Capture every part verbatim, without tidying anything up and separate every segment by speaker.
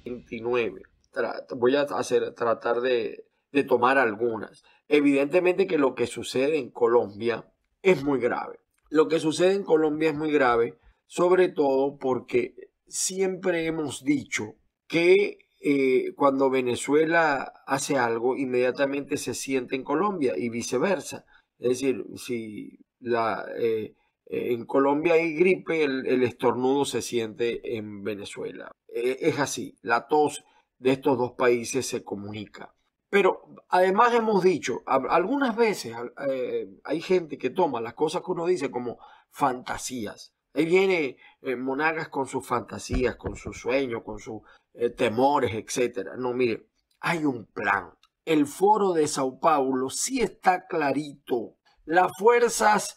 Speaker 1: veintinueve. Tra- voy a hacer, tratar de, de tomar algunas. Evidentemente que lo que sucede en Colombia es muy grave. Lo que sucede en Colombia es muy grave, sobre todo porque siempre hemos dicho que eh, cuando Venezuela hace algo, inmediatamente se siente en Colombia y viceversa. Es decir, si la, eh, eh, en Colombia hay gripe, el, el estornudo se siente en Venezuela. Eh, es así, la tos de estos dos países se comunica. Pero además hemos dicho, a- algunas veces eh, hay gente que toma las cosas que uno dice como fantasías. Ahí viene eh, Monagas con sus fantasías, con sus sueños, con sus eh, temores, etcétera. No, mire, hay un plan. El foro de Sao Paulo sí está clarito. Las fuerzas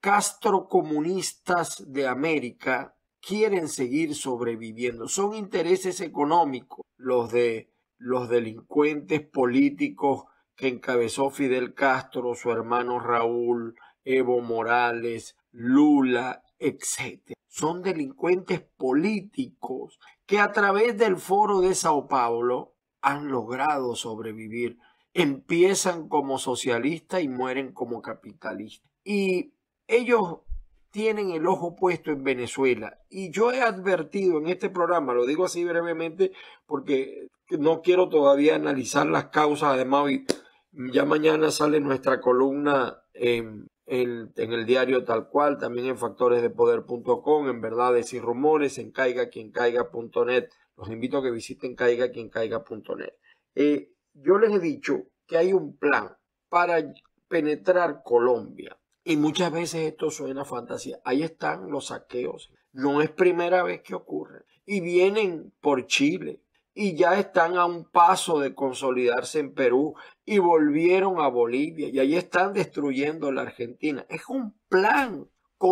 Speaker 1: castrocomunistas de América quieren seguir sobreviviendo. Son intereses económicos los de los delincuentes políticos que encabezó Fidel Castro, su hermano Raúl, Evo Morales, Lula, etcétera. Son delincuentes políticos que a través del foro de Sao Paulo han logrado sobrevivir. Empiezan como socialistas y mueren como capitalistas. Y ellos tienen el ojo puesto en Venezuela. Y yo he advertido en este programa, lo digo así brevemente, porque no quiero todavía analizar las causas. Además, hoy, ya mañana sale nuestra columna en, en, en el diario Tal Cual, también en factores de poder punto com, en Verdades y Rumores, en caiga quien caiga punto net. Los invito a que visiten caiga quien caiga punto net. Eh, yo les he dicho que hay un plan para penetrar Colombia. Y muchas veces esto suena a fantasía. Ahí están los saqueos. No es primera vez que ocurre. Y vienen por Chile. Y ya están a un paso de consolidarse en Perú. Y volvieron a Bolivia. Y ahí están destruyendo la Argentina. Es un plan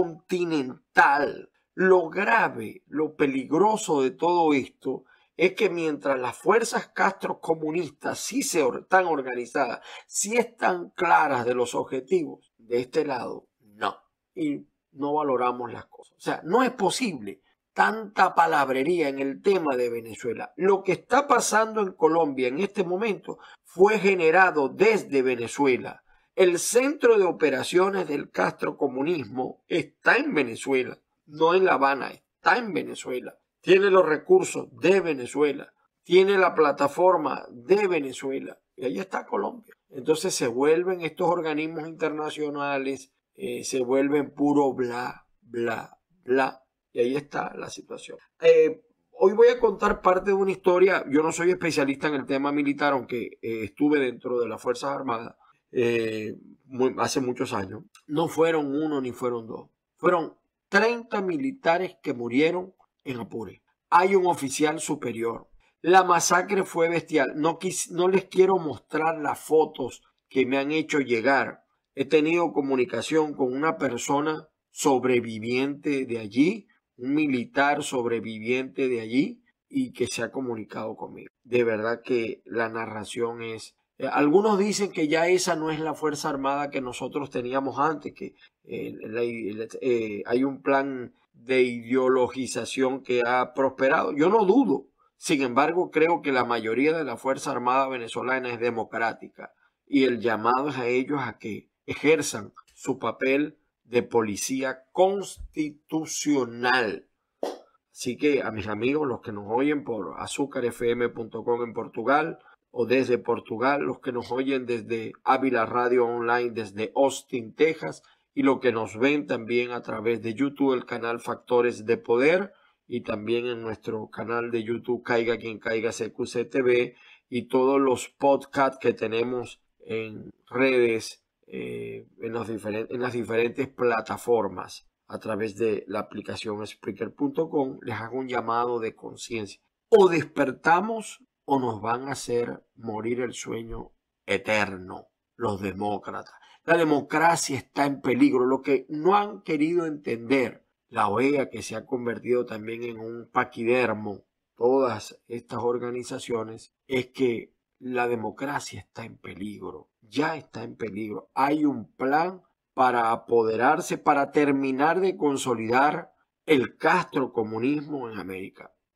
Speaker 1: continental. Lo grave, lo peligroso de todo esto es que mientras las fuerzas castrocomunistas sí se or- están organizadas, sí están claras de los objetivos, de este lado, no. Y no valoramos las cosas. O sea, no es posible tanta palabrería en el tema de Venezuela. Lo que está pasando en Colombia en este momento fue generado desde Venezuela. El centro de operaciones del castrocomunismo está en Venezuela, no en La Habana, está en Venezuela. Tiene los recursos de Venezuela, tiene la plataforma de Venezuela, y ahí está Colombia. Entonces se vuelven estos organismos internacionales, eh, se vuelven puro bla, bla, bla, y ahí está la situación. Eh, hoy voy a contar parte de una historia. Yo no soy especialista en el tema militar, aunque eh, estuve dentro de las Fuerzas Armadas eh, muy, hace muchos años. No fueron uno ni fueron dos, fueron treinta militares que murieron en Apure. Hay un oficial superior. La masacre fue bestial. No, quis, no les quiero mostrar las fotos que me han hecho llegar. He tenido comunicación con una persona sobreviviente de allí, un militar sobreviviente de allí, y que se ha comunicado conmigo. De verdad que la narración es... Eh, algunos dicen que ya esa no es la Fuerza Armada que nosotros teníamos antes, que eh, la, eh, hay un plan de ideologización que ha prosperado. Yo no dudo. Sin embargo, creo que la mayoría de la Fuerza Armada venezolana es democrática y el llamado es a ellos a que ejerzan su papel de policía constitucional. Así que a mis amigos, los que nos oyen por azúcar f m punto com en Portugal o desde Portugal, los que nos oyen desde Ávila Radio Online desde Austin, Texas, y los que nos ven también a través de YouTube, el canal Factores de Poder, y también en nuestro canal de YouTube Caiga Quien Caiga C Q C T V, y todos los podcasts que tenemos en redes, eh, en, los diferentes, en las diferentes plataformas a través de la aplicación Spreaker punto com. Les hago un llamado de conciencia. O despertamos o nos van a hacer morir el sueño eterno los demócratas. La democracia está en peligro. Lo que no han querido entender la O E A, que se ha convertido también en un paquidermo, todas estas organizaciones, es que la democracia está en peligro. Ya está en peligro. Hay un plan para apoderarse, para terminar de consolidar el castrocomunismo en América.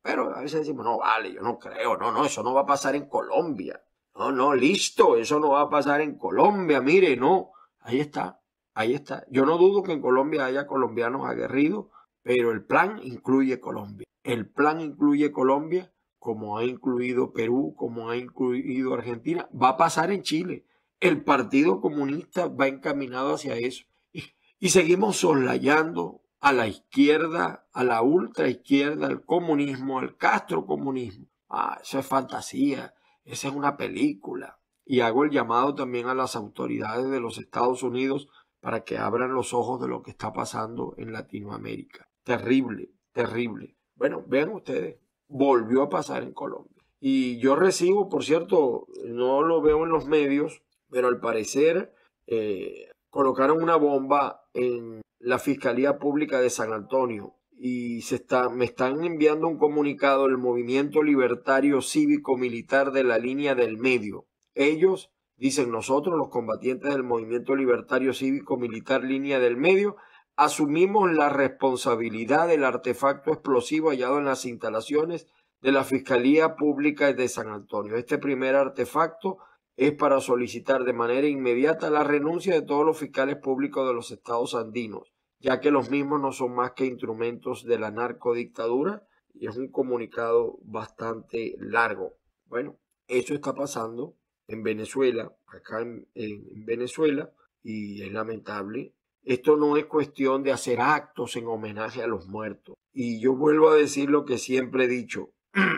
Speaker 1: Pero a veces decimos, no, vale, yo no creo, no, no, eso no va a pasar en Colombia. No, no, listo, eso no va a pasar en Colombia, mire, no. Ahí está, ahí está. Yo no dudo que en Colombia haya colombianos aguerridos, pero el plan incluye Colombia. El plan incluye Colombia, como ha incluido Perú, como ha incluido Argentina. Va a pasar en Chile. El Partido Comunista va encaminado hacia eso. Y, y seguimos soslayando a la izquierda, a la ultraizquierda, al comunismo, al castrocomunismo. Ah, eso es fantasía, esa es una película. Y hago el llamado también a las autoridades de los Estados Unidos para que abran los ojos de lo que está pasando en Latinoamérica. Terrible, terrible. Bueno, vean ustedes, volvió a pasar en Colombia. Y yo recibo, por cierto, no lo veo en los medios, pero al parecer eh, colocaron una bomba en la Fiscalía Pública de San Antonio y se está, me están enviando un comunicado del Movimiento Libertario Cívico Militar de la Línea del Medio. Ellos dicen, nosotros los combatientes del Movimiento Libertario Cívico Militar Línea del Medio asumimos la responsabilidad del artefacto explosivo hallado en las instalaciones de la Fiscalía Pública de San Antonio. Este primer artefacto es para solicitar de manera inmediata la renuncia de todos los fiscales públicos de los estados andinos, ya que los mismos no son más que instrumentos de la narcodictadura, y es un comunicado bastante largo. Bueno, eso está pasando en Venezuela, acá en, en Venezuela, y es lamentable. Esto no es cuestión de hacer actos en homenaje a los muertos. Y yo vuelvo a decir lo que siempre he dicho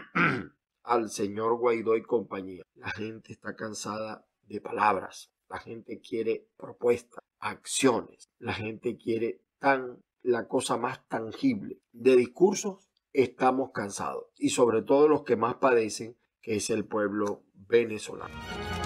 Speaker 1: al señor Guaidó y compañía. La gente está cansada de palabras. La gente quiere propuestas, acciones. La gente quiere tan, la cosa más tangible. De discursos estamos cansados. Y sobre todo los que más padecen, que es el pueblo venezolano.